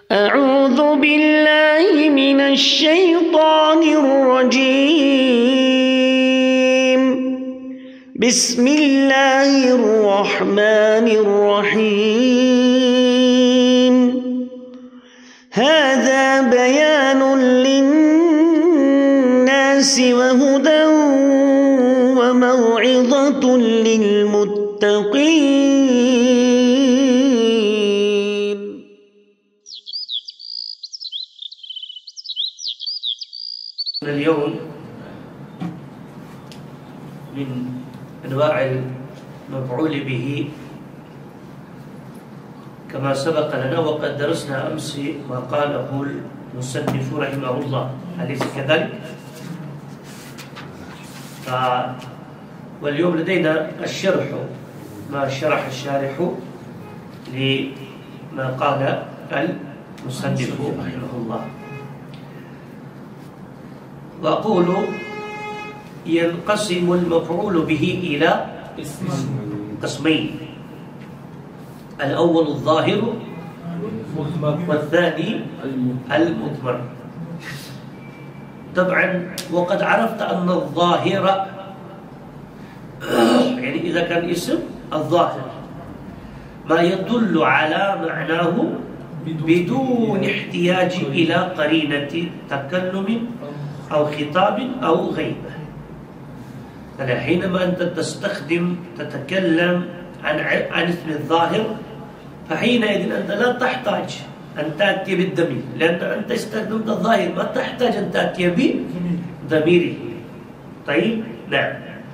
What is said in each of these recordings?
أعوذ بالله من الشيطان الرجيم. بسم الله الرحمن الرحيم. هذا بيان للناس وهدى وموعظة للمتقين. اليوم من أنواع المفعول به كما سبق لنا، وقد درسنا أمس ما قاله المصنف رحمه الله، أليس كذلك؟ واليوم لدينا الشرح، ما شرح الشارح لما قال المصنف رحمه الله. وأقول ينقسم المفعول به إلى قسمين: الأول الظاهر والثاني المضمر. طبعا وقد عرفت أن الظاهر يعني إذا كان اسم الظاهر ما يدل على معناه بدون احتياج إلى قرينة تكلم أو خطاب أو غيبة. حينما أنت تتكلم عن اسم الظاهر، فحينئذ أنت لا تحتاج أن تأتي بالضمير، لأن أنت استخدمت الظاهر، ما تحتاج أن تأتي بضميره. طيب، نعم.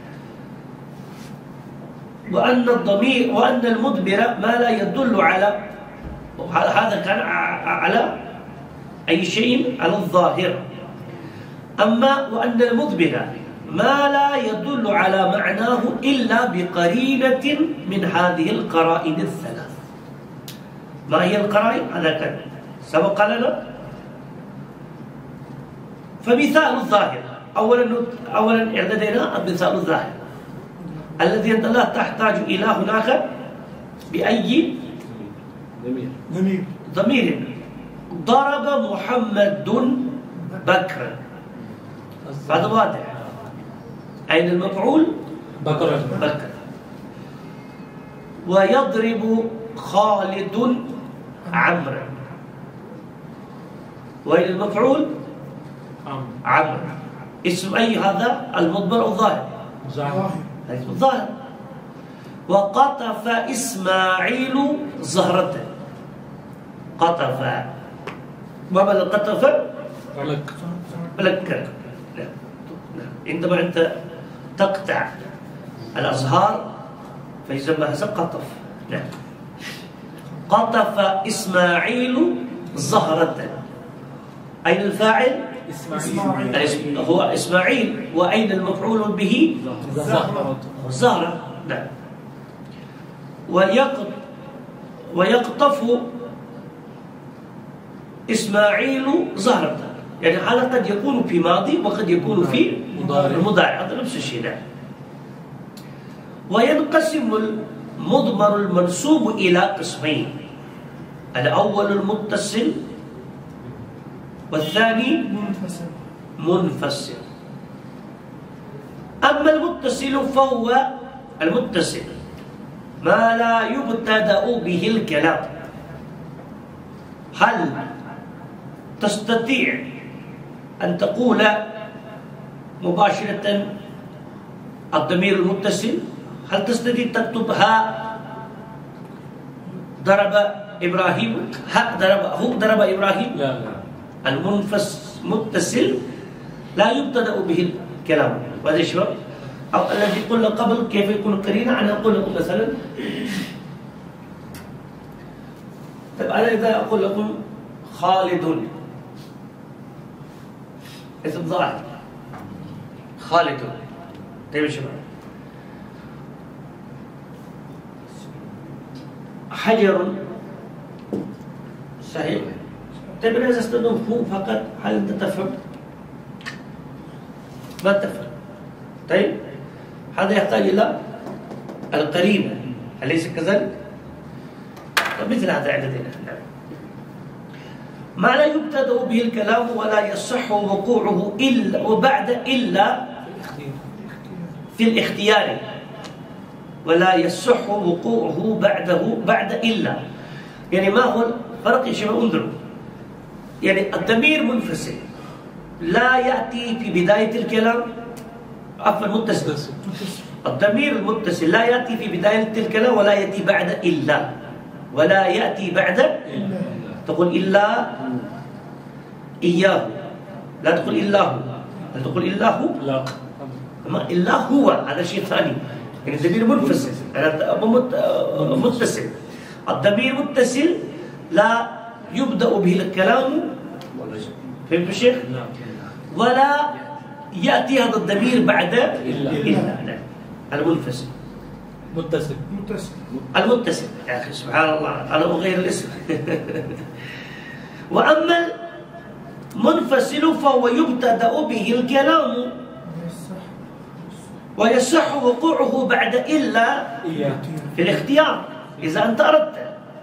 وأن المدبر ما لا يدل على، هذا كان على أي شيء، على الظاهر. أما وأن المدبر ما لا يدل على معناه إلا بقرينة من هذه القرائن الثلاث. ما هي القرائن؟ هذا كان سبق لنا. فمثال الظاهر، أولا اعتدينا مثال الظاهر الذي أنت لا تحتاج إلى هناك بأي ضمير. ضرب محمد بكرا، هذا واضح. أين المفعول؟ بكر. ويضرب خالد عمرا، وأين المفعول؟ عمرو. اسم أي هذا؟ المضمر أو الظاهر؟ الظاهر. وقطف إسماعيل زهرة. قطف، ما معنى قطف؟ ملك. عندما أنت تقطع الأزهار فيسمى هذا قطف. نعم. قطف إسماعيل زهرة. أين الفاعل؟ إسماعيل. هو إسماعيل. وأين المفعول به؟ زهرة. نعم. ويقطف إسماعيل زهرة، يعني هذا قد يكون في ماضي وقد يكون في المضارع، هذا نفس الشيء. نعم. وينقسم المضمر المنسوب إلى قسمين: الأول المتصل والثاني منفصل. أما المتصل فهو المتصل ما لا يبتدأ به الكلام. هل تستطيع أن تقول مباشرة الضمير المتصل؟ هل تستطيع تكتبها ضرب إبراهيم؟ هو ضرب إبراهيم؟ لا. المتصل لا يبتدأ به الكلام. وهذا الشباب أو الذي قلنا قبل كيف يكون قرينة. أنا أقول لكم مثلا، طيب أنا إذا أقول لكم خالد، اسم ظاهر خالد. طيب يا شباب، حجر صحيح. طيب أنا إذا استخدم هو فقط، هل أنت تفهم؟ ما تفهم. طيب هذا يحتاج إلى القرينة، أليس كذلك؟ مثل هذا عندنا. ما لا يبتدأ به الكلام ولا يصح وقوعه إلا وبعد إلا في الاختيار، ولا يصح وقوعه بعد إلا. يعني ما هو الفرق يا شباب؟ انظروا، يعني الضمير منفصل لا يأتي في بداية الكلام، عفوا متصل. الضمير المتصل لا يأتي في بداية الكلام ولا يأتي بعد إلا، ولا يأتي بعد تقول إلا إياه، لا تقول إلا هو، لا تقول إلا هو، لا أما إلا هو هذا شيء ثاني. يعني الضمير منفصل متصل. الضمير متصل لا يبدأ به الكلام، فهمت الشيخ؟ ولا يأتي هذا الضمير بعد إلا. المنفصل متصل المتصل. يا أخي سبحان الله، أنا أغير الاسم. وأما المنفصل فهو يبتدأ به الكلام ويصح وقوعه بعد إلا في الاختيار إذا أنت أردت.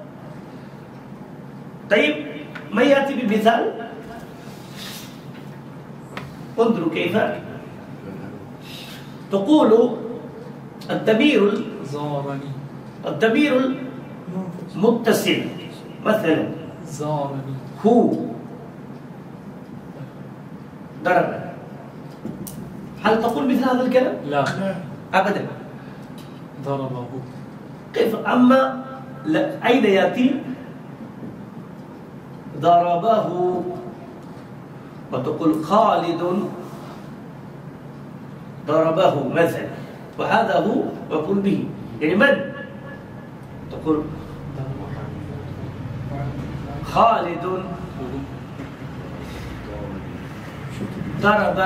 طيب ما يأتي بمثال؟ انظروا كيف تقول الضمير المتصل مثلا زارني هو ضرب، هل تقول مثل هذا الكلام؟ لا أبدا. ضربه كيف؟ أما أين يأتي؟ ضربه، وتقول خالد ضربه مثلا، وهذا هو مفعول به. يعني من؟ تقول خالد ضرب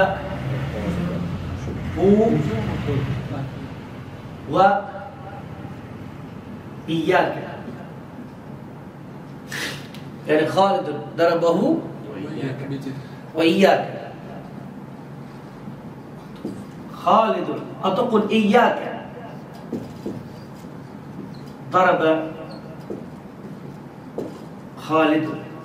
هو وإياك. يعني خالد ضربه وإياك. خالد أو تقول إياك ضرب خالد،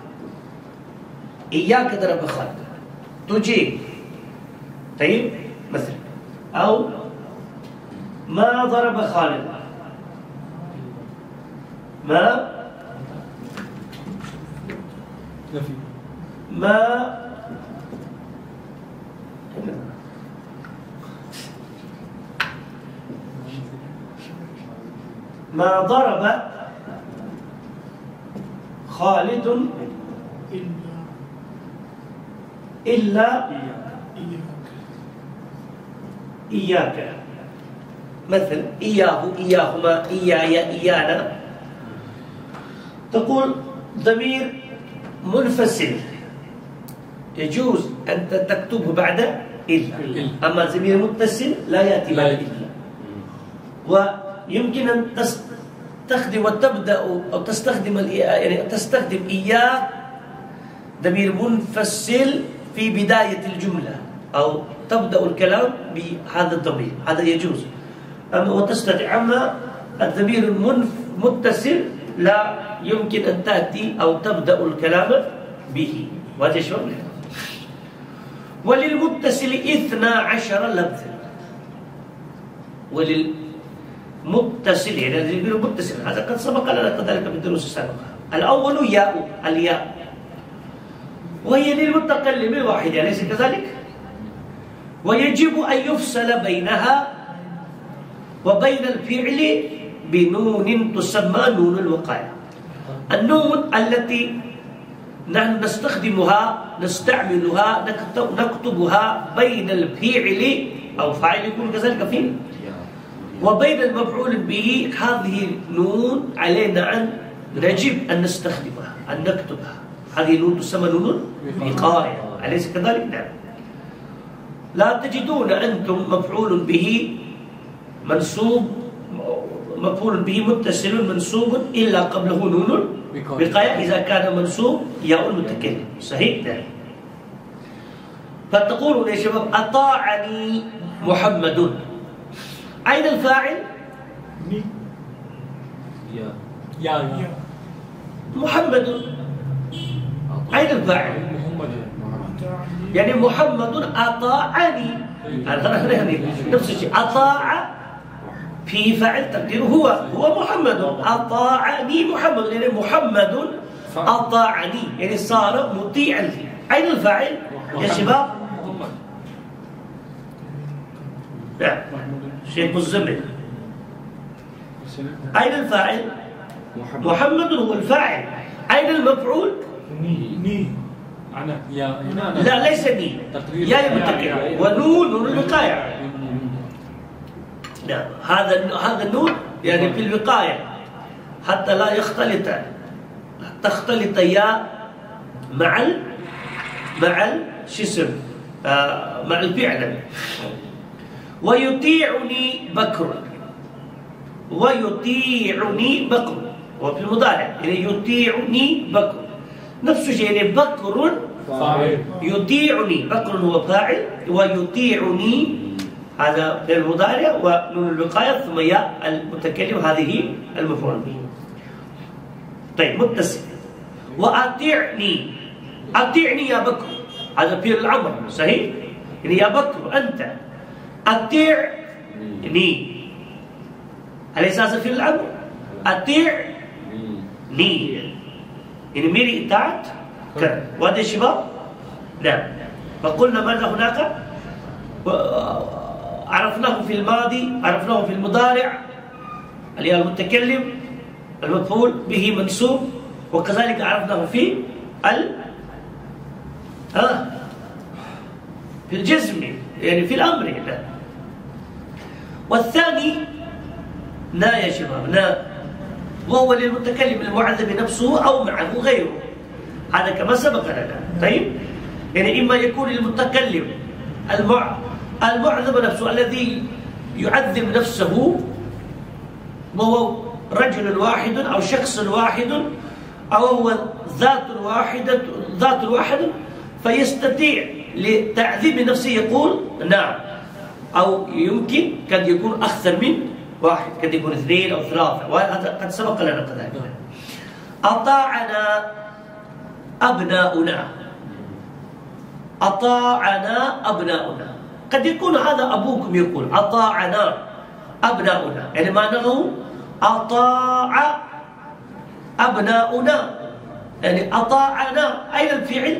إياك ضرب خالد تجيب. طيب مثلا، أو ما ضرب خالد، ما ضرب خالد إلا إياك. مثلا إياه، إياهما، إياي، إيانا. تقول ضمير منفصل يجوز أن تكتبه بعد إلا، أما ضمير متصل لا يأتي بعد إلا. ويمكن أن تستخدم وتبدأ أو تستخدم يعني تستخدم إياه ضمير منفصل في بداية الجملة، أو تبدأ الكلام بهذا الضمير، هذا يجوز. أما الضمير المتصل لا يمكن أن تأتي أو تبدأ الكلام به. وهذا شو؟ وللمتصل 12 لفظا. وللمتصل يعني الضمير المتصل هذا قد سبق لنا كذلك في الدروس السابقة. الأول الياء، وهي للمتكلم الواحد، أليس كذلك؟ ويجب أن يفصل بينها وبين الفعل بنون تسمى نون الوقاية. النون التي نحن نستعملها نكتبها بين الفعل أو فاعل يكون كذلك فيه وبين المفعول به، هذه نون علينا أن يجب أن نستخدمها، أن نكتبها. هذه نون تسمى نون وقاية، أليس كذلك؟ نعم. لا تجدون أنتم مفعول به منصوب، مفعول به متصل منصوب إلا قبله نون وقاية إذا كان منصوب ياء المتكلم. صحيح؟ نعم. فتقولون يا شباب أطاعني محمد، أين الفاعل؟ يا محمد. أين أين الفاعل؟ يعني محمد أطاعني، نفس الشيء. أطاع في فاعل تقديره هو محمد. أطاعني محمد، يعني محمد أطاعني، يعني صار مطيعا. أين الفاعل يا شباب؟ لا، شيخ الزمن. أين الفاعل؟ محمد هو الفاعل. أين المفعول؟ لا، ليس ني، يا المتكلم، ونون الوقاية. لا، هذا النون يعني في الوقاية حتى لا تختلط يا مع مع الفعل. ويطيعني بكر، ويطيعني بكر، وفي المضارع يعني يطيعني بكر نفس الشيء، يعني بكر يطيعني، بكر هو فاعل ويطيعني هذا في المضارع، ونون الوقاية ثم ياء المتكلم هذه المفعول به. طيب متصل. وأطيعني، أطيعني يا بكر، هذا فعل الأمر صحيح، يعني يا بكر أنت أطيعني، أليس هذا فعل الأمر؟ أطيعني، يعني ميري إطاعت كذا. وهذا يا شباب؟ نعم. فقلنا ماذا هناك؟ عرفناه في الماضي، عرفناه في المضارع اللي هو المتكلم المفعول به منصوب، وكذلك عرفناه في في الجزم يعني في الأمر. لا. والثاني نا يا شباب، نا، وهو للمتكلم المعذب نفسه أو معه غيره، هذا كما سبق لنا. طيب، يعني إما يكون المتكلم المعذب نفسه الذي يعذب نفسه وهو رجل واحد أو شخص واحد أو هو ذات واحدة فيستطيع لتعذيب نفسه يقول نعم، أو يمكن قد يكون أكثر من واحد، قد يكون 2 أو 3، وهذا قد سبق لنا كذلك. أطاعنا أبناؤنا، أطاعنا أبناؤنا، قد يكون هذا أبوكم يقول أطاعنا أبناؤنا، يعني معناه أطاع أبناؤنا، يعني أطاعنا. أين الفعل؟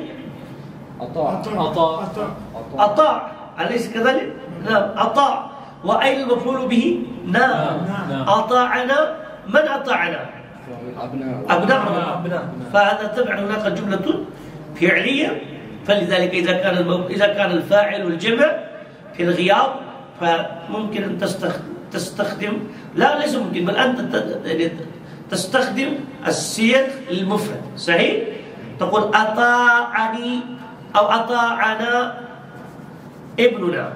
أطاع، أليس كذلك؟ نعم، أطاع. وأين المفعول به؟ نعم. أطاعنا، من أطاعنا؟ أبناؤنا. فهذا تبع هناك جملة فعلية، فلذلك إذا كان الفاعل والجمع في الغياب فممكن أن تستخدم، لا ليس ممكن، بل أنت تستخدم الصيغ للمفرد صحيح. تقول أطاعني أو أطاعنا ابننا،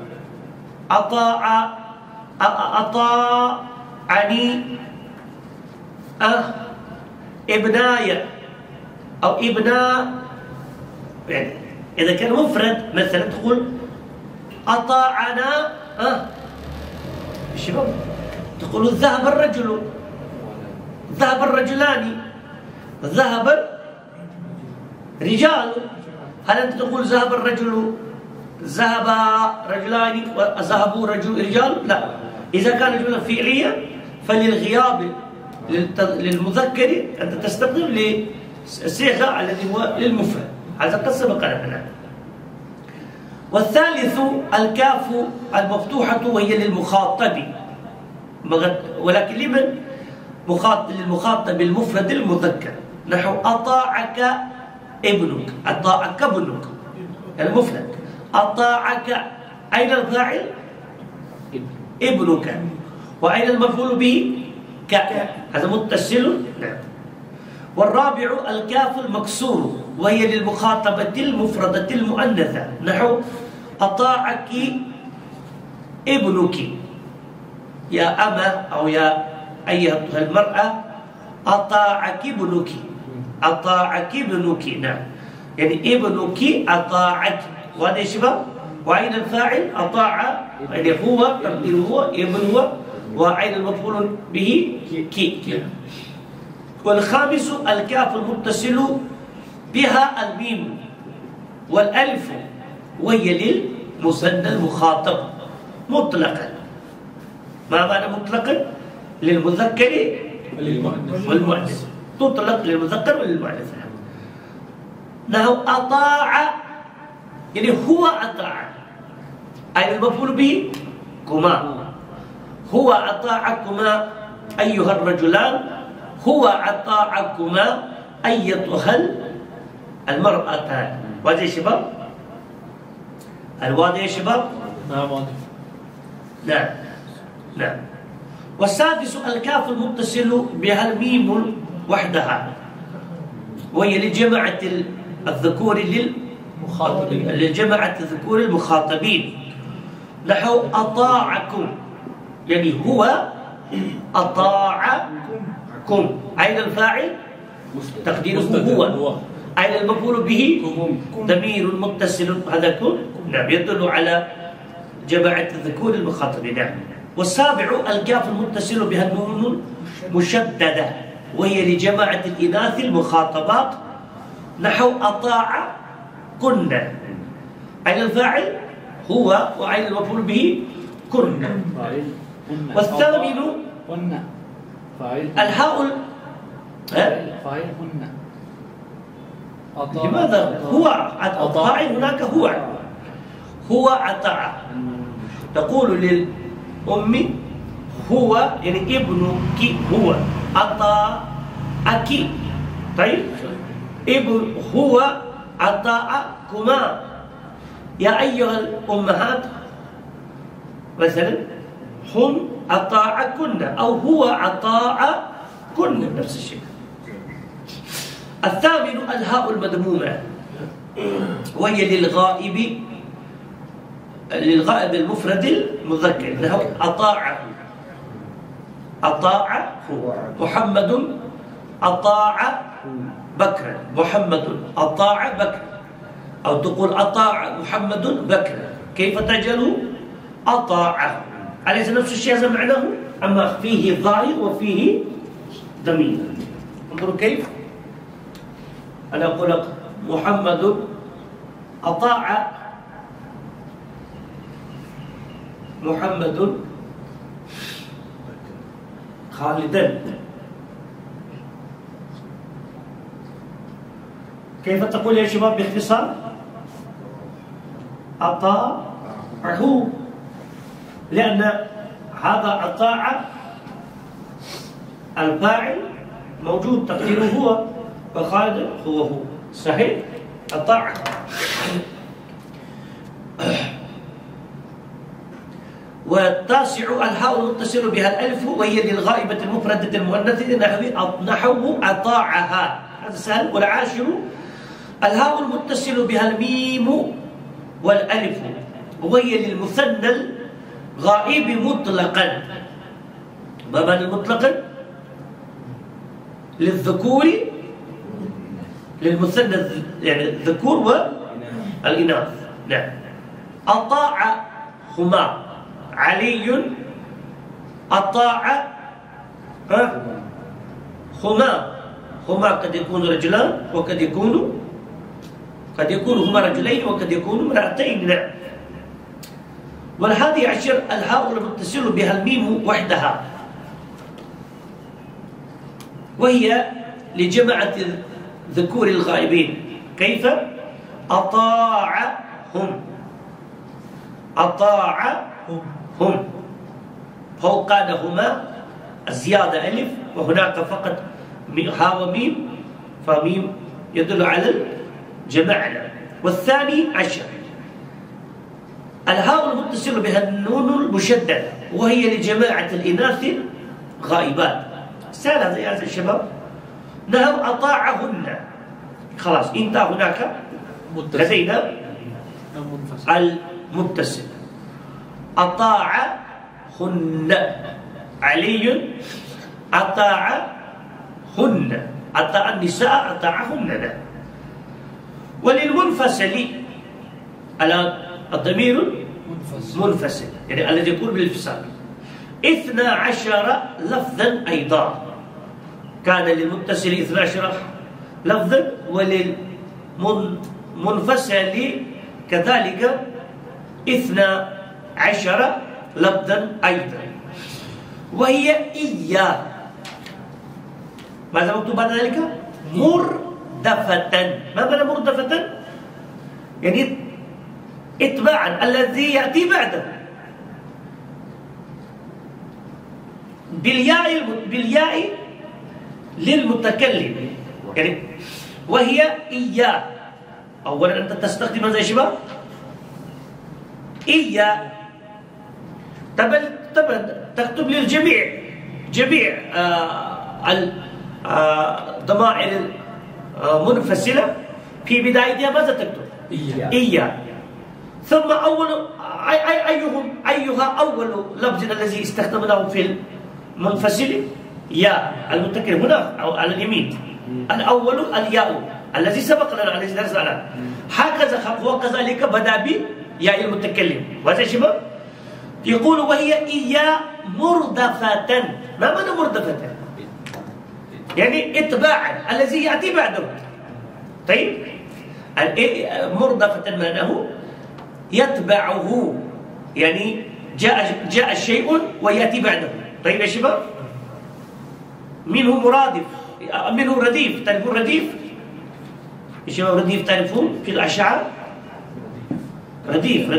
أطاعني ابناي أو ابناء. يعني إذا كان مفرد مثلا تقول أطاعنا الشباب، تقول ذهب الرجل، ذهب الرجلان، ذهب رجال. هل أنت تقول ذهب الرجل، ذهب رجلان وذهبوا رجال؟ لا. إذا كان الجملة فعلية فللغياب للمذكر أنت تستخدم للصيغة الذي هو للمفرد، هذا قد سبق لنا. والثالث الكاف المفتوحة وهي للمخاطب، ولكن لمن؟ للمخاطب المفرد المذكر، نحو أطاعك ابنك، أطاعك ابنك المفرد، أطاعك. أين الفاعل؟ ابنك. وأين المفعول به؟ هذا متصل. نعم. والرابع الكاف المكسور وهي للمخاطبة المفردة المؤنثة، نحو أطاعك ابنك يا أما أو يا أيتها المرأة، أطاعك ابنك، أطاعك ابنك. نعم، يعني ابنك أطاعك، وهذا شباب. وأين الفاعل؟ أطاع، يعني هو تقديره هو ابن هو، وأين المفعول به؟ كي. والخامس الكاف المتصل بها الميم والألف، وهي للمثنى المخاطب مطلقا. ما معنى مطلقا؟ للمذكر والمؤنث، تطلق للمذكر وللمؤنث. نحو أطاع، يعني هو أطاع، أي المفعول به كما، هو أطاعكما أيها الرجلان، هو أطاعكما أيتها المرأتان. واضح يا شباب؟ الواضح يا شباب؟ نعم واضح. نعم نعم. والسادس الكاف المتصل بها الميم وحدها، وهي لجماعة الذكور مخاطبين. لجماعة الذكور المخاطبين. نحو أطاعكم، يعني هو أطاعكم، أين الفاعل؟ تقديره هو. أين المفعول به؟ ضمير متصل، هذا كن. نعم، يدل على جماعة الذكور المخاطبين. نعم. والسابع الكاف المتصل بها النون مشددة، وهي لجماعة الإناث المخاطبات. نحو أطاع كنا، أين الفاعل؟ هو، وأين المفعول به؟ كنا. والثامن الهاء فاعل هن. لماذا؟ هو أطاع، هناك هو أطاع. تقول للأم هو، يعني ابنك هو أطاعك. طيب، ابن هو أطاعكما يا أيها الأمهات، مثلا هم أطاعكن أو هو أطاعكن، نفس الشيء. الثامن الهاء المذمومة، وهي للغائب المفرد المذكر. نحو أطاع محمد، أطاع بكر، محمد أطاع بكر. أو تقول أطاع محمد بكر، كيف تجعله؟ أطاع، أليس نفس الشيء هذا معناه؟ أما فيه ظاهر وفيه ضمير. انظروا كيف أنا أقول لك محمد أطاع محمد خالدا، كيف تقول يا شباب باختصار؟ أطاعه، لأن هذا أطاع الفاعل موجود تقديره هو، وخالد هو صحيح؟ أطاع. والتاسع الهاء المتصل بها الألف، وهي للغائبة المفردة المؤنثة. نحو أطاعها، هذا سهل. والعاشر الهاء المتصل بها الميم والألف، وهي للمثنى الغائب مطلقا. ما معنى مطلقا؟ للذكور، للمثنى يعني الذكور والإناث. نعم. أطاعهما علي، أطاع هما قد يكون رجلان، وقد يكون هما رجلين، وقد يكون امرأتين. نعم. والحادي عشر الهاء المتصل بها الميم وحدها، وهي لجماعة ذكور الغائبين. كيف؟ أطاعهم، فوقانهما الزيادة ألف، وهناك فقط ها وميم، فميم يدل على الجماعة. والثاني عشر الهاء المتصل بها النون المشددة، وهي لجماعة الإناث غائبات. سهل هذا يا الشباب. نحو أطاعهن، خلاص انتهى. هناك لدينا المتصل. أطاعهن علي، أطاعهن، أطاع النساء، أطاعهن. وللمنفصل الضمير منفصل، يعني الذي يكون بالانفصال. 12 لفظا أيضا، كان للمتصل 12 لفظا، منفصل كذلك 12 لفظا أيضا، وهي إياه. ماذا مكتوب بعد ذلك؟ مردفة. ما معنى مردفة؟ يعني اتباعا الذي يأتي بعده بالياء للمتكلم، يعني وهي إياه. أولا أنت تستخدم ماذا يا شباب؟ إياه. طبعا تكتب للجميع، جميع الضمائر المنفصلة في بدايتها ماذا تكتب؟ إياه. ثم أيها أول لفظ الذي استخدمناه في المنفصل؟ يا المتكلم هنا أو على اليمين. الأول الياء الذي سبق لنا، الذي درسنا. هكذا هو كذلك بدأ بياء المتكلم. وهذا شباب يقول وهي إياه مردفة. ما معنى مردفة؟ يعني اتباعا الذي يأتي بعده. طيب مردفة معناه يتبعه، يعني جاء شيء ويأتي بعده. طيب يا شباب، منه مرادف، منه رديف. تعرفون رديف يا شباب؟ رديف تعرفون في الأشعار؟ رديف.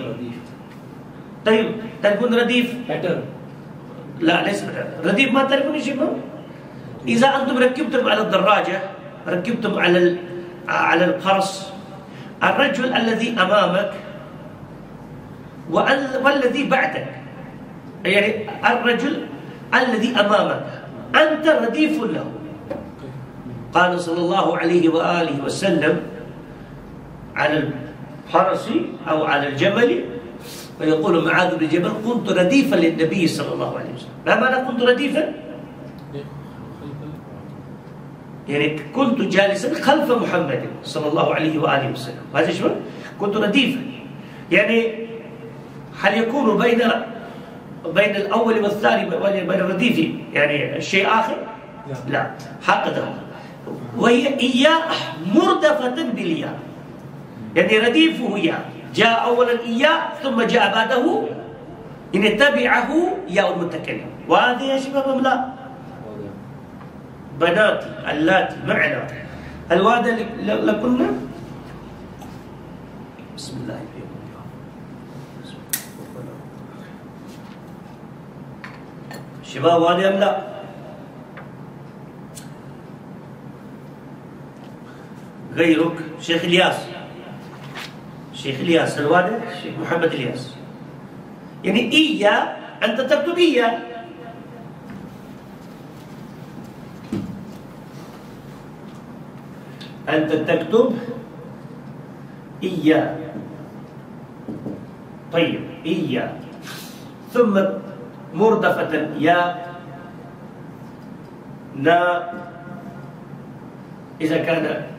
طيب تعرفون رديف؟ لا ليس رديف. ما تعرفون يا شباب؟ إذا أنتم ركبتم على الدراجة، ركبتم على الفرس، الرجل الذي أمامك والذي بعدك، يعني الرجل الذي أمامك أنت رديف له. قال صلى الله عليه وآله وسلم على الفرس أو على الجمل، ويقول معاذ بن جبل كنت رديفا للنبي صلى الله عليه وسلم. ما معنى كنت رديفا؟ يعني كنت جالسا خلف محمد صلى الله عليه وآله وسلم. هذا شو؟ كنت رديفا. يعني هل يكون بين الأول والثاني بين الرديف يعني شيء آخر؟ لا. هكذا. وهي إياه مردفة بالياء، يعني رديفه ياء. جاء أولا إياه ثم جاء بعده إن تبعه ياء المتكلم. وهذه يا شباب أم لا؟ بناتي اللاتي معنا الوعد لكنا. بسم الله الرحمن الرحيم. شباب واضح أم لا؟ غيرك شيخ الياس، شيخ الياس الواضح، شيخ محمد الياس. يعني إياه أنت تكتب إياه، أنت تكتب إياه. طيب إياه ثم مردفة يا نا إذا كان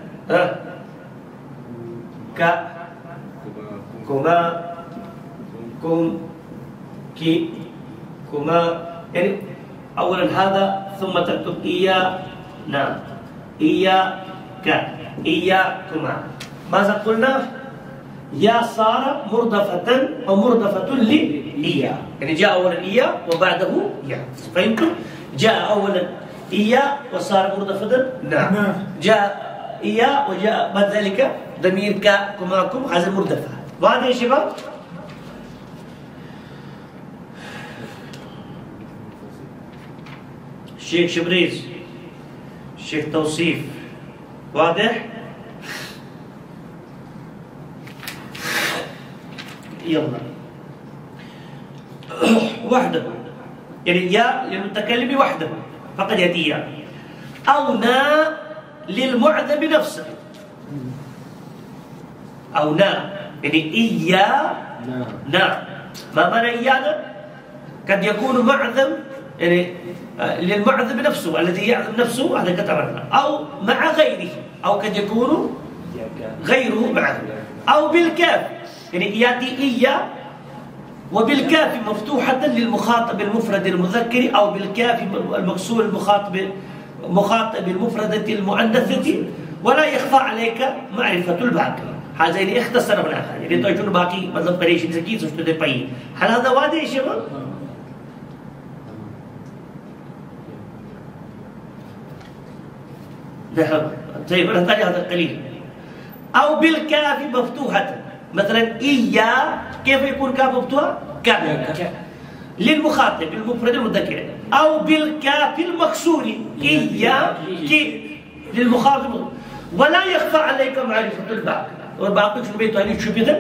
ك كما كم كي كما، يعني أولا هذا ثم تكتب إياه نا إياك إياكما. ماذا قلنا؟ يا صار مردفة أو مردفة لإياه، يعني جاء أولا إياه وبعده يا. فهمتم؟ جاء أولا إياه وصار مردفة نعم. جاء إياه وجاء بعد ذلك ضمير كا كما كم، هذا مردفة. واضح يا شباب؟ الشيخ شبريز، الشيخ توصيف، واضح؟ يلا وحده، يعني يا للمتكلم وحده فقد يأتي يا، أو نا للمعذب نفسه، أو نا يعني إيا نا. ما معنى إيانا؟ قد يكون معذب يعني للمعذب نفسه الذي يعذب نفسه، هذا كتبنا، أو مع غيره، أو قد يكون غيره معه، أو بالكاف يعني يأتي إيا وبالكاف مفتوحة للمخاطب المفرد المذكر، أو بالكاف المكسور المخاطب المفردة المؤنثة ولا يخفى عليك معرفة الباقي. هذين اختصر هنا يعني تجون باقي मतलब परेशानी से की सोचते थे पाई هل هذا واضح يا شباب؟ نعم طيب نحتاج هذا قليل. أو بالكاف مفتوحة مثلا إيا كيف يكون كاف مفتوحة؟ كاف للمخاطب المفرد المذكر. أو بالكاف المكسور إيا للمخاطب ولا يخفى عليك معرفة الباقي. والباقي شو بيته شو بيته؟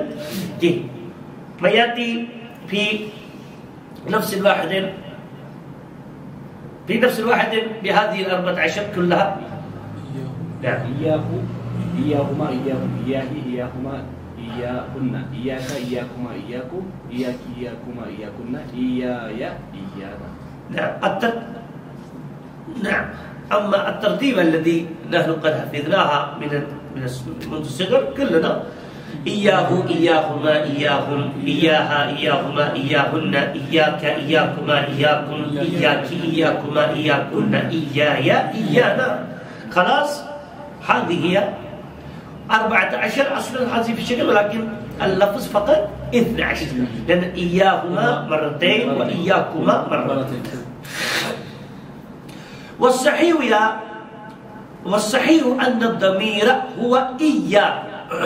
فيأتي في نفس الواحد بهذه ال14 كلها. نعم. إياه إياهما إياهم إياه إياهما إياهن إياك إياكما إياكم إياك إياكما إياكن إياي إيانا. نعم نعم. أما الترتيب الذي نحن قد حفظناها منذ الصغر كلنا إياه إياهما إياهم إياها إياهما إياهن إياك إياكما إياكم إياك إياكما إياكن إياي إيانا. خلاص هذه هي 14 أصلا هذه في الشكل ولكن اللفظ فقط 12 لأن إياهما مرتين وإياكما مرتين. والصحيح أن الضمير هو إياه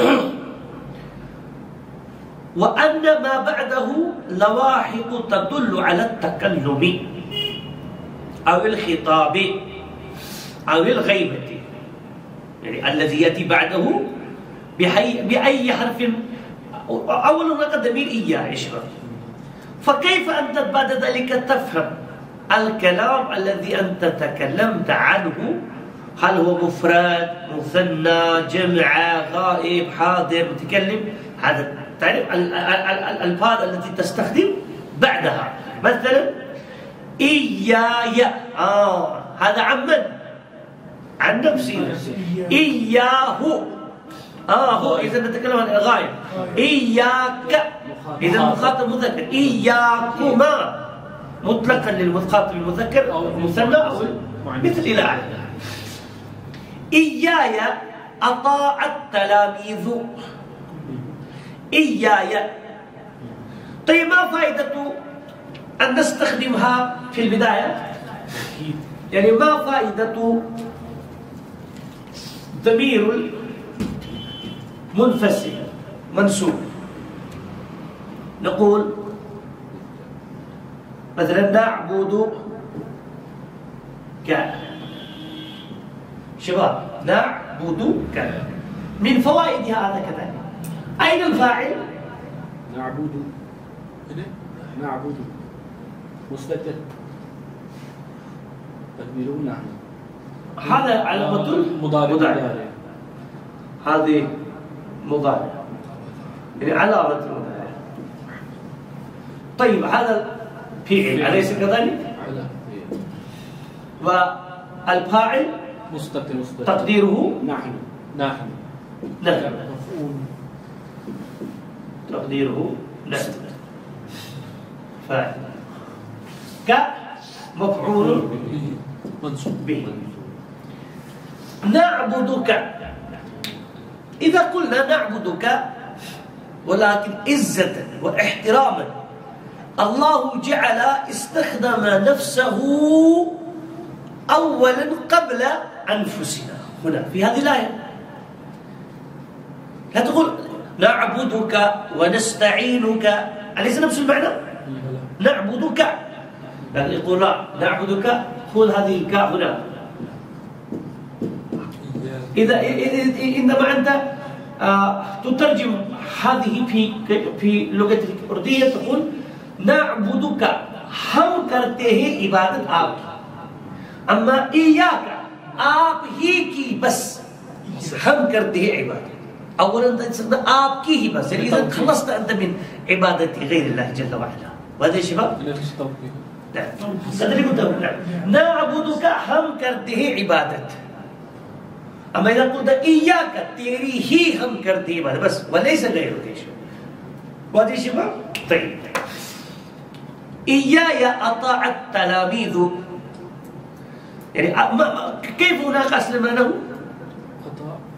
وأن ما بعده لواحق تدل على التكلم أو الخطاب أو الغيبة يعني الذي يأتي بعده بأي حرف. أولا هناك ضمير إياه يشبه. فكيف أنت بعد ذلك تفهم الكلام الذي أنت تكلمت عنه هل هو مفرد مثنى جمع غائب حاضر متكلم؟ هذا تعرف الألفاظ التي تستخدم بعدها. مثلا إياي هذا عن من؟ عن نفسه. إياه هو إذا نتكلم عن الغائب. إياك إذا المخاطب مذكر. إياكما مطلقا للمخاطب المذكر أو المثنى أو مثل إلى آخره. إياي أطاع التلاميذ. إياي. طيب ما فائدة أن نستخدمها في البداية؟ يعني ما فائدة ضمير منفصل منسوب؟ نقول مثلا نعبد شباب نعبد من فوائدها هذا كذلك. أين الفاعل؟ نعبد مستتر تكبرون. هذا علامة المضارع. هذه مضارع يعني علامة المضارع. طيب هذا فعل أليس كذلك؟ والفاعل مستتر تقديره نحن تقديره نحن فاعل كمفعول به. نعبدك. إذا قلنا نعبدك ولكن عزة واحتراما الله جعل استخدم نفسه أولا قبل أنفسنا هنا في هذه الآية. لا تقول نعبدك ونستعينك أليس نفس المعنى؟ نعبدك لكن يقول لا نعبدك خذ هذه الكاء هنا. إذا إنما أنت تترجم هذه في اللغة الأردية تقول نعبدك हम करते हैं इबादत आपकी अम्मा इयाक आप ही की बस हम करते हैं इबादत. أولا आपकी ही बस إذا خلصت أنت من عبادة غير الله جل وعلا. وهذا يا شباب نعبدك हम करते हैं इबादत. أما إذا قلت إياك तेरी ही हम करते हैं इबादत बस وليس غيرك. وهذا يا شباب. طيب إياي أطاع التلاميذ يعني كيف هناك أصل معناه؟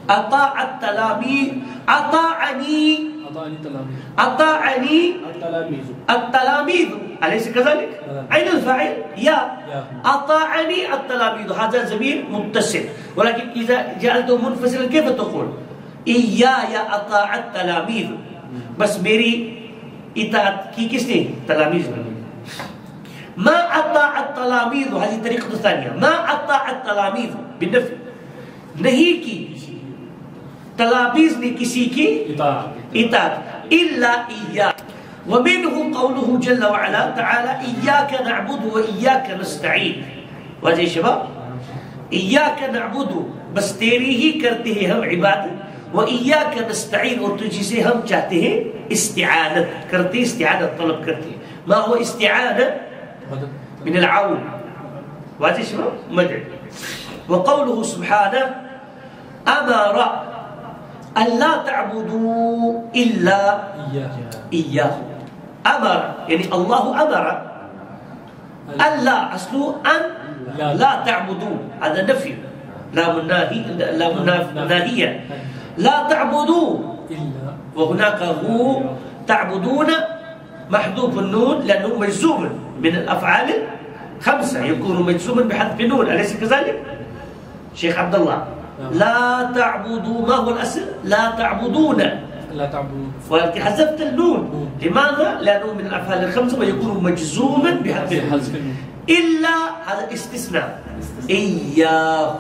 أطاع التلاميذ أطاعني أعطاني تلاميذ أطاعني التلاميذ التلاميذ أليس كذلك؟ أين الفاعل؟ يا أطاعني التلاميذ هذا ضمير متصل ولكن إذا جعلته منفصلا كيف تقول؟ إياي أطاع التلاميذ بس मेरी इताअत की किसने तलामीज़ ने ما أطاع التلاميذ هذه طريقة ثانية ما أطاع التلاميذ بالنفي नहीं की तलामीज़ ने किसी की इताअत إلا إياه ومنه قوله جل وعلا تعالى إياك نعبد وإياك نستعين वाज़ेह शबाब إياك نعبد बस तेरी ही करते हैं हम इबादत وإياك नस्तईन और तुझी से हम चाहते हैं इस्तिआनत करते इस्तिआनत तलब करते हैं ما هو استعانة من العون واضح شباب مدد وقوله سبحانه أمر أن لا تعبدوا إلا إياه أمر يعني الله أمر أن لا أصله أن لا تعبدوا هذا نفي لا مناهية لا تعبدوا وهناك هو تعبدون محذوف النون لأنه مجزوم من الأفعال خمسة يكون مجزوما بحذف النون أليس كذلك؟ شيخ عبد الله لا تعبدوا ما هو الأصل؟ لا تعبدون ولكن حذفت النون لماذا؟ لأنه من الأفعال الخمسة ويكون مجزوما بحذف النون إلا هذا استثناء إياه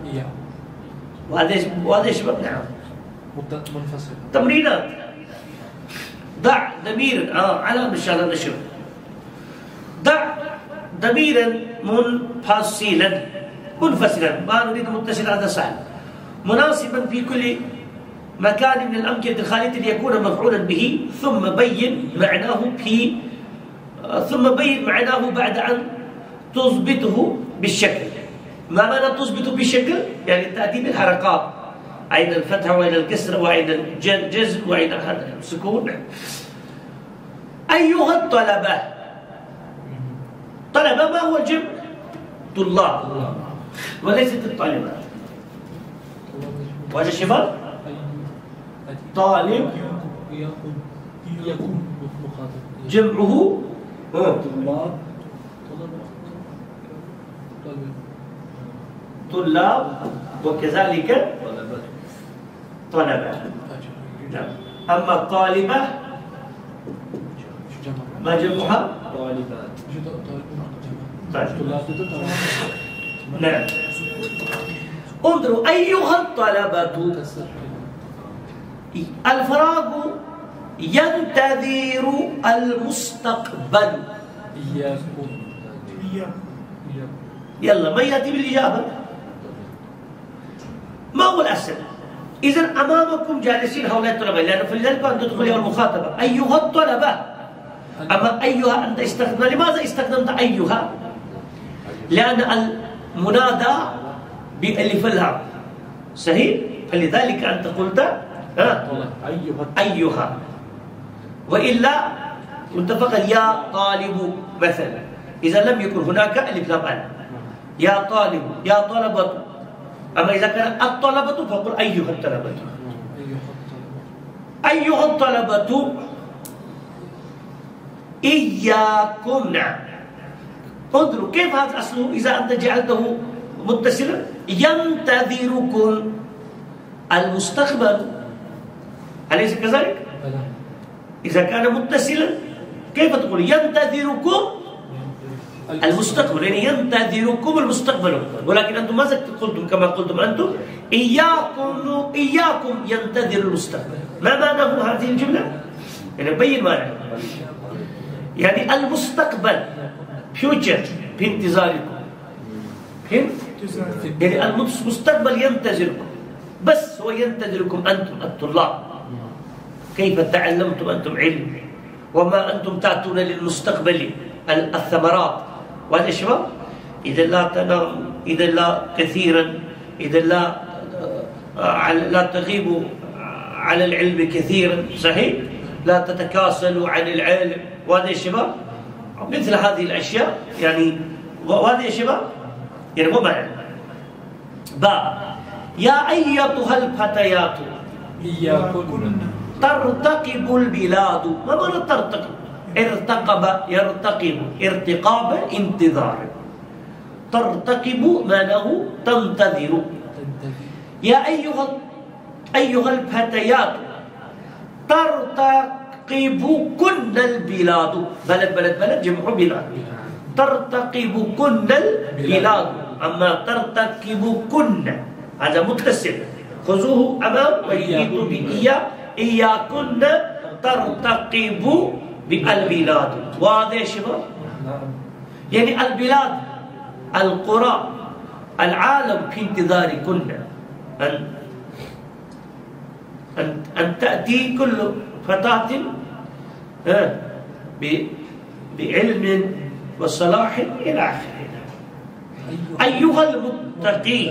وهذا شباب نعم منفصل تمرينات ضع ضميرا على إن شاء الله نشر ضع ضميرا منفصلا ما نريد متصلا هذا سهل مناسبا في كل مكان من الأمكنة الخالية ليكون مفعولا به ثم بين معناه بعد أن تضبطه بالشكل ما معنى تضبطه بالشكل؟ يعني تأتي بالحركات أين الفتح وأين الكسر وأين الجزم وأين هذا السكون أيها الطلبة طلبة ما هو الجمع؟ طلاب وليست الطالبة وهذا الشباب طالب جمعه طلاب وكذلك طلبة أما الطالبة ما جمعها؟ طالبات نعم انظروا أيها الطلبة الفراغ ينتظر المستقبل يلا ما يأتي بالإجابة ما هو الأصل إذن أمامكم جالسين هؤلاء الطلبة لأنه في ذلك أن تدخل المخاطبة أيها الطلبة أما أيها أنت استخدمت لماذا استخدمت أيها لأن المنادى بألف اللام صحيح فلذلك أنت قلت أيها وإلا كنت فقط يا طالب مثلا إذا لم يكن هناك ألف لام يا طالب يا طلبة أما إذا كان الطلبة فقل أيها الطلبة أيها الطلبة إياكم نعم انظروا كيف هذا أصله إذا أنت جعلته متصلا ينتظركم المستقبل أليس كذلك؟ إذا كان متصلا كيف تقول ينتظركم المستقبل يعني ينتظركم المستقبل ولكن أنتم ماذا قلتم كما قلتم أنتم إياكم ينتظر المستقبل ما معنى هذه الجملة؟ يعني بين معنى يعني المستقبل future بانتظاركم يعني المستقبل ينتظركم بس هو ينتظركم أنتم الطلاب كيف تعلمتم أنتم علم وما أنتم تأتون للمستقبل الثمرات وهذا شباب إذا لا تنام إذا لا كثيرا إذا لا تغيبوا على العلم كثيرا صحيح لا تتكاسلوا عن العلم وهذا شباب مثل هذه الأشياء يعني وهذا شباب يعني مو معنى باء يا أيتها الفتيات إياكن ترتقب البلاد. ما معنى ترتقب؟ ارتقب يرتقب ارتقاب انتظار. ترتقب معناه تنتظر. يا أيها الفتيات ترتقبكن البلاد. بلد جمع بلاد. ترتقبكن البلاد. أما ترتقبكن هذا متصل. خذوه أمام ويجيبوا إياكن ترتقب بالبلاد. واضح شباب؟ يعني البلاد القرى العالم في انتظاركن أن تأتي كل فتاة بعلم وصلاح إلى آخره. أيها المتقين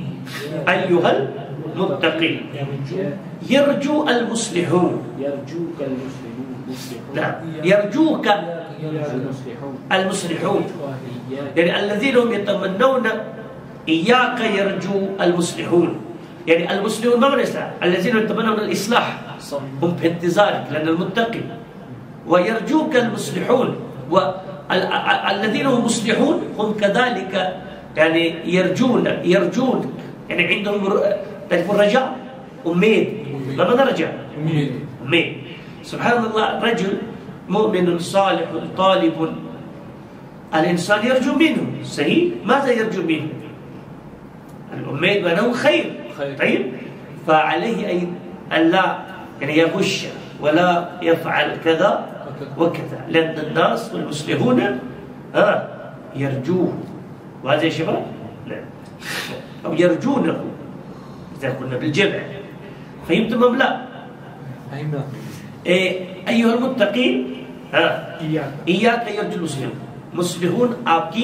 يرجو المصلحون. يرجوك المسلمون. نعم يرجوك المصلحون يعني الذين هم يتمنون إياك يرجو المصلحون. يعني المصلحون ما معنى الإصلاح؟ الذين يتمنون الإصلاح هم في انتظارك لأن المتقي. ويرجوك المصلحون والذين هم مصلحون هم كذلك يعني يرجون يعني عندهم تعرف الرجاء أميد. ما رجاء أميد. سبحان الله رجل مؤمن صالح طالب الإنسان يرجو منه صحيح. ماذا يرجو منه؟ الأميد معناه خير. طيب فعليه أن لا يعني يغش ولا يفعل كذا وكذا لأن الناس والمصلحون يرجوه. وهذا يا شباب لا أو يرجونه إذا قلنا بالجمع. فهمتم أم لا؟ فهمنا. أيها المتقين إياك يرجو المصلحون. مصلحون आपकी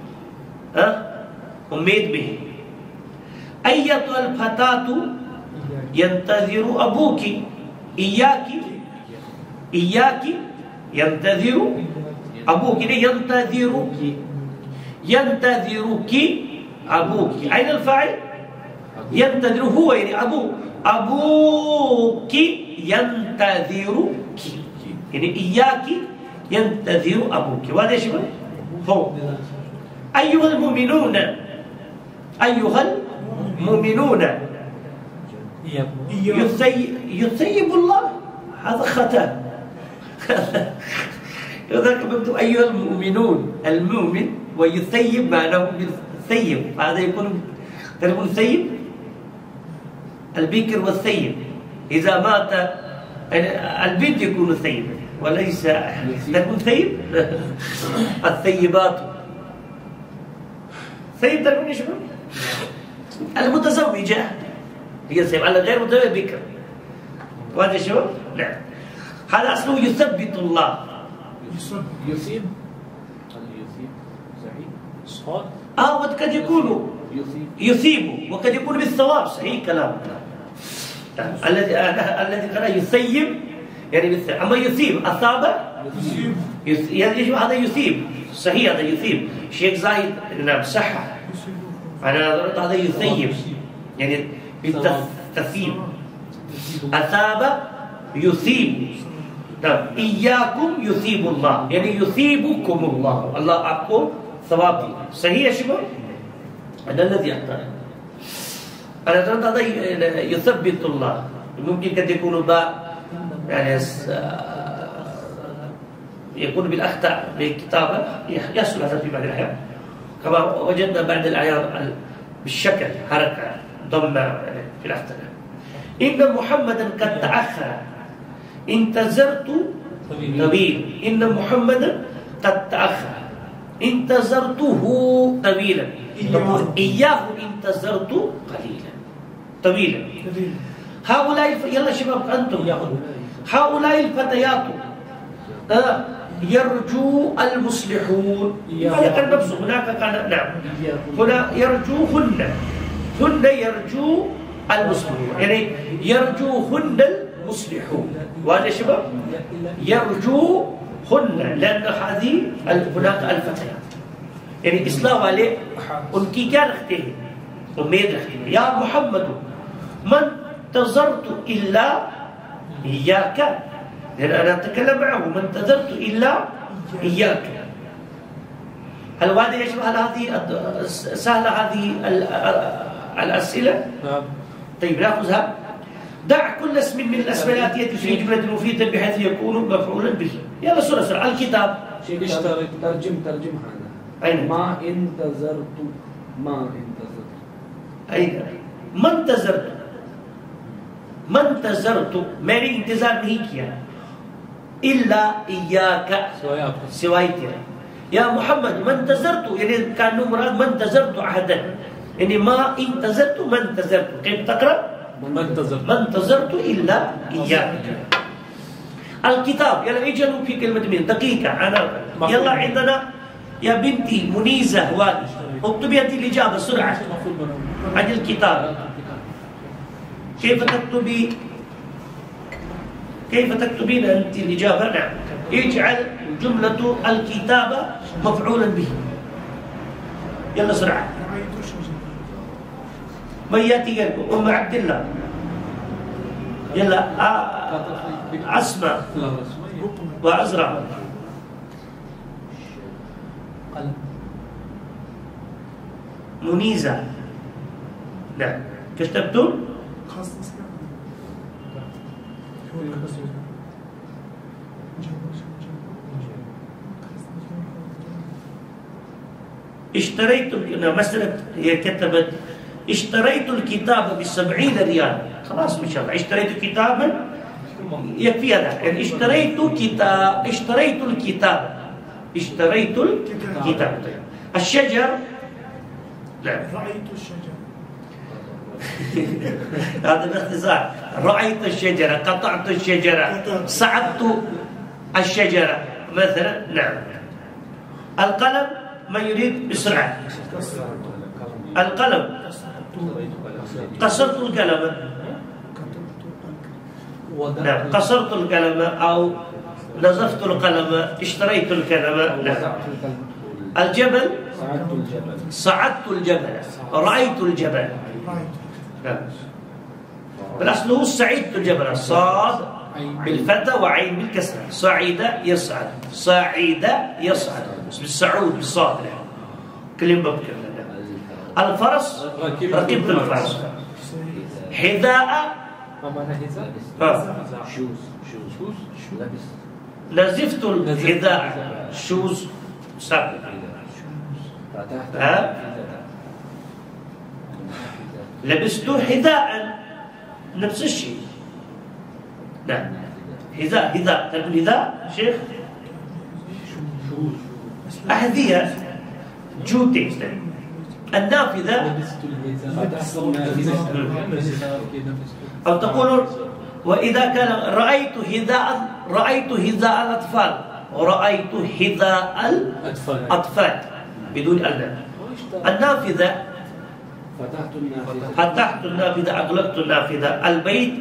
उम्मीद में है. أيتها الفتاة ينتظر أبوك. إياك ينتظر أبوك. ينتظرك أبوك. أين الفاعل؟ ينتظر هو يعني أبوك ينتظرك يعني إياك ينتظر أبوك. وهذا يا شباب هو. أيها المؤمنون يثيب الله. هذا خطأ. لذلك مكتوب أيها المؤمنون. المؤمن ويثيب معناه يثيب. هذا يكون ثيب البكر والثيب. إذا مات البنت يكون ثيبا وليس تكون ثيب. الثيبات ثيب تكون ايش؟ المتزوجة هي ثيب على غير متزوجة بكر. وهذا شو؟ نعم هذا أصله يثبت الله. يثيب صحيح صاد. وقد يكون يثيب وقد يكون بالثواب. صحيح كلام. الذي قال يثيب يعني بالثواب. أما يثيب الثابة يثيب هذا يثيب. صحيح هذا يثيب. شيخ زايد نعم صح. أنا هذا يثيب يعني بالتثيب. أثاب يثيب. نعم إياكم يثيب الله يعني يثيبكم الله. الله أعطاكم ثواب. صحيح يا شباب؟ هذا الذي أعطانا. أنا ترى هذا يثبت الله. ممكن قد يكون باء يعني يكون بالأخطاء بالكتابة يحصل هذا في بعض الأحيان كما وجدنا بعض الأعيان بالشكل حركة ضم في الأخطاء. إن محمدا قد تأخر انتظرت طويل. إن محمدا قد تأخر انتظرته طويلا. إياه انتظرت قليلا طويلا. هؤلاء يلا شباب أنتم هؤلاء الفتيات يرجو المصلحون. هذا كان نفسه. هناك كان نعم هنا يرجوهن. هن يرجو المصلحون يعني يرجوهن المصلحون. وهذا شباب يرجوهن لأن هذه هناك الفتيات يعني إصلاح वाले उनकी क्या रखते हैं يا محمد ما انتظرت إلا إياك، لأن أنا أتكلم معه، ما انتظرت إلا إياك. هل هذا يشبه هذه سهلة هذه الأسئلة؟ نعم. طيب نأخذها. دع كل اسم من الأسماء الآتية في جملة مفيدة بحيث يكون مفعولا به. يلا سرعة. الكتاب اشتريت. ترجم هذا. أين؟ ما انتظرت. أين؟ ما انتظرت मैंने इंतजार नहीं किया إلا إياك سواي तेरा. يا محمد ما انتظرت يعني كان مراد ما انتظرت أحدا، يعني ما انتظرت كيف تقرأ؟ ما انتظرت إلا إياك. الكتاب يلا اجلوا في كلمة من دقيقة. أنا يلا عندنا يا بنتي منيزة وادي اكتبي أنت الإجابة بسرعة عن الكتاب. كيف تكتبين أنت الإجابة؟ نعم. اجعل جملة الكتابة مفعولا به. يلا سرعة. من يأتي أم عبد الله. يلا أسماء وأزرع. منيزة. نعم. كتبتم؟ اشتريت مثلا هي كتبت اشتريت الكتاب ب70 ريال. خلاص إن شاء الله اشتريت كتابا يكفي هذا. يعني اشتريت الكتاب. الشجر لا رأيت الشجرة. هذا باختصار. رأيت الشجرة، قطعت الشجرة، صعدت الشجرة مثلا. نعم. القلم ما يريد بسرعة. القلم قصرت القلم. نعم. قصرت القلم أو نظفت القلم، اشتريت القلم. نعم. الجبل صعدت الجبل، رأيت الجبل. نعم. بالأصل هو صعدت الجبل، صاد بالفتح وعين بالكسرة. صعد يصعد، صعد يصعد بالصعود بالصاد. كلمة بكر. الفرس ركبت الفرس. حذاء نزفت الحذاء. شوز سابق. لبست حذاء نفس الشيء. نعم. حذاء تقول حذاء شيخ. أحذية جوتي. النافذة أو تقول وإذا كان رأيت حذاء الأطفال ورأيت حذاء الأطفال بدون ألف. النافذة فتحت النافذة، أغلقت النافذة. البيت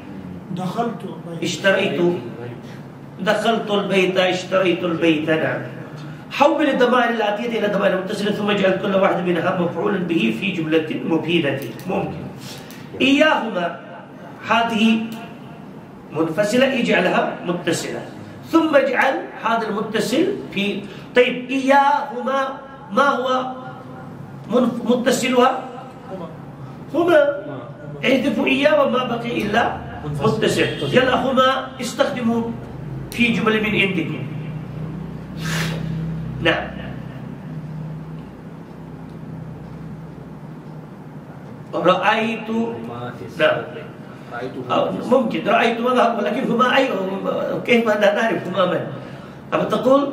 دخلت البيت، اشتريت البيت. نعم. حول الضمائر الآتية إلى ضمائر متصلة ثم اجعل كل واحد منها مفعولا به في جملة مفيدة. ممكن. إياهما هذه منفصلة اجعلها متصلة، ثم اجعل هذا المتصل في. طيب إياهما ما هو متصلها؟ هما. احذفوا إياه وما بقي إلا متصل. يلا هما استخدموا في جمل من عندكم. نعم. رأيت. نعم. ممكن رأيت ولكن هما كيف لا نعرف هما من؟ أما تقول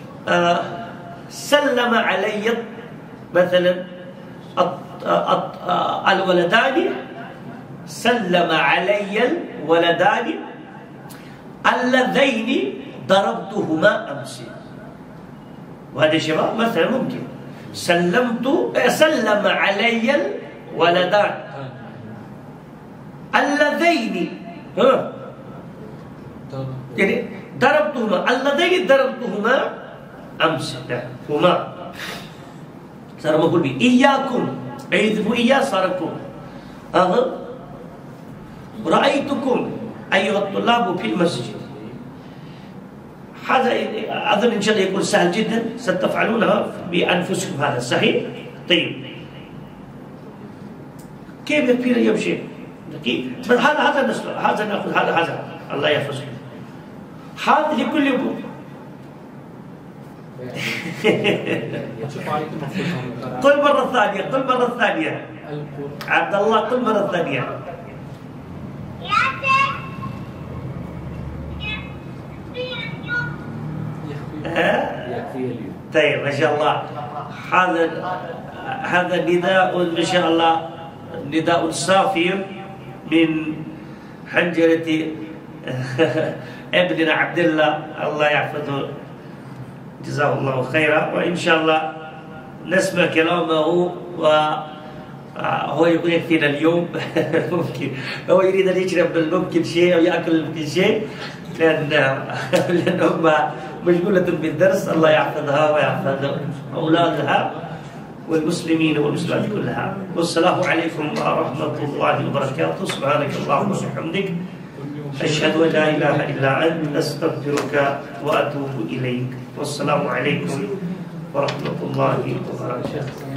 سلم علي مثلا الولدان. سلم علي الولدان اللذين ضربتهما أمس. وهذا شباب مثلا ممكن سلم علي الولدان اللذين يعني ضربتهما. اللذين ضربتهما أمس. هما صار مقول بي إياكم يذهبوا إياه صاركم رأيتكم أيها الطلاب في المسجد. هذا أظن إن شاء الله يكون سهل جدا، ستفعلونها بأنفسكم. هذا صحيح؟ طيب كيف يكفينا يمشي؟ بس هذا نسمع، هذا ناخذ، هذا الله يحفظك. هذا لكل يوم. قل مرة ثانية، قل مرة ثانية. عبد الله قل مرة ثانية. طيب ما شاء الله. هذا نداء ما شاء الله، نداء صافي من حنجرة ابننا عبد الله، الله يحفظه جزاه الله خيرا. وإن شاء الله نسمع كلامه وهو يقول يكفينا اليوم. ممكن هو يريد أن يشرب الممكن شيء أو يأكل الممكن شيء، لأنهم مشغولة بالدرس. الله يحفظها ويحفظ أولادها والمسلمين والمسلمات كلها. والسلام عليكم ورحمة الله وبركاته. سبحانك اللهم وبحمدك، أشهد أن لا إله إلا أنت، أستغفرك وأتوب إليك. والسلام عليكم ورحمة الله وبركاته.